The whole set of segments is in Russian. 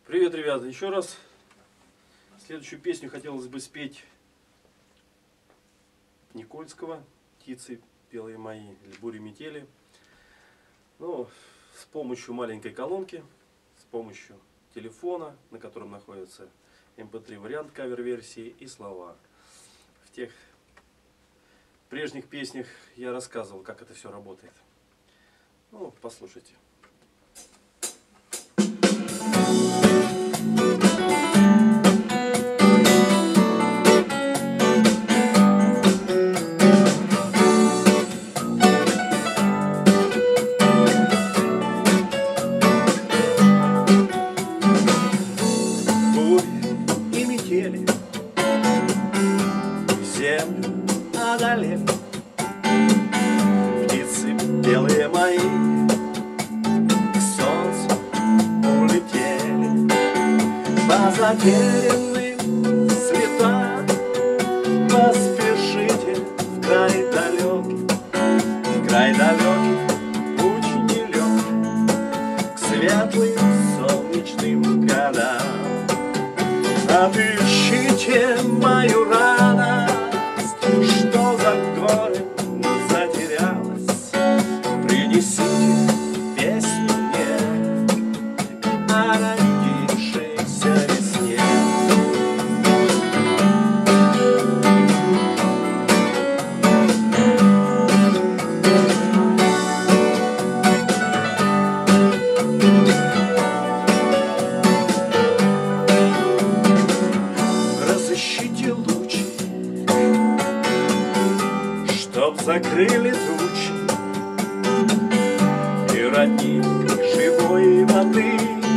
Привет, ребята! Еще раз следующую песню хотелось бы спеть Никольского «Птицы белые мои» или «Бури метели». Ну, с помощью маленькой колонки, с помощью телефона, на котором находится MP3 вариант кавер-версии и слова. В тех прежних песнях я рассказывал, как это все работает. Ну, послушайте. Землю одолев, птицы белые мои к солнцу улетели по затерянным светам. Поспешите в край далекий, путь нелегкий к светлым солнечным годам. Отыщите мою радость, что за горем затерялась. Принесите песню мне о родившейся весне. Разыщите лучи, чтоб закрыли тучи, и родник живой воды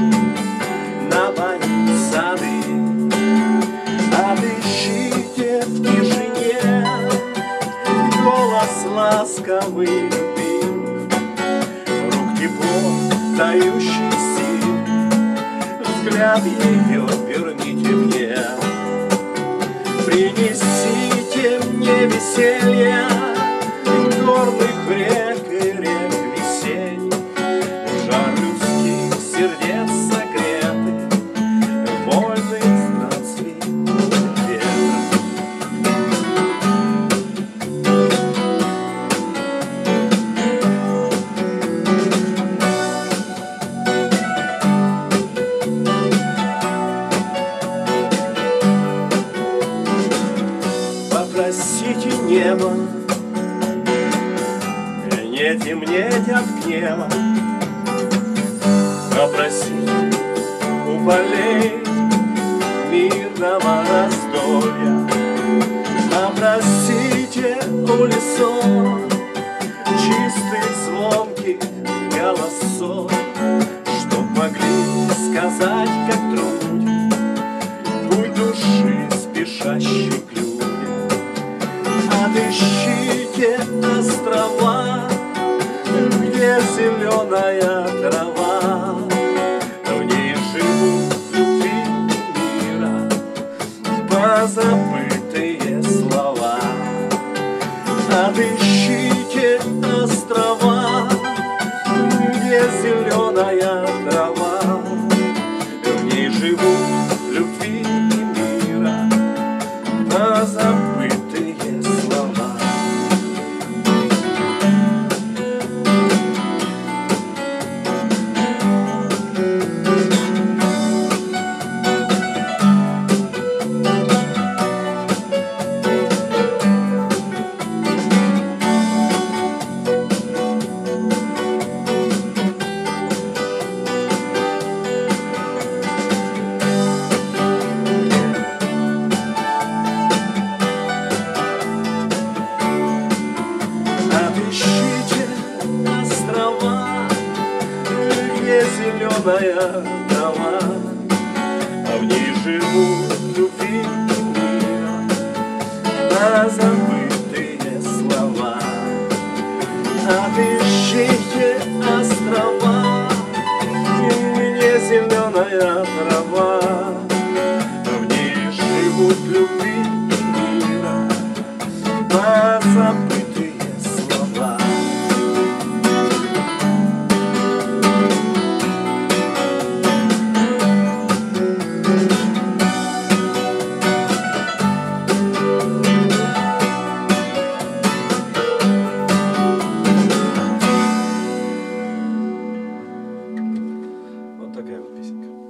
напоит сады. Отыщите в тишине голос ласковый любим, рук тепло дающий сил, взгляд ее верните мне. Принесите мне веселье горных рек и рек весенних, жар людских сердец согретый, вольный знацвет ветра. Попросите небо не темнеть от гнева, попросите у полей мирного раздолья, попросите у лесов чистых звонких голосов, чтоб могли сказать, как труден путь души, спешащий к людям. Отыщите острова, где зеленая трава, в ней живут любви мира позабытые слова. Отыщите острова, где зеленая трава, в ней живут любви мира позабытые слова. Отыщите острова, где зеленая трава, а в ней живут любви мира позабытые слова. Отыщите острова, где зеленая трава, в ней живут любви мира позабытые слова. Вот такая вот песенка.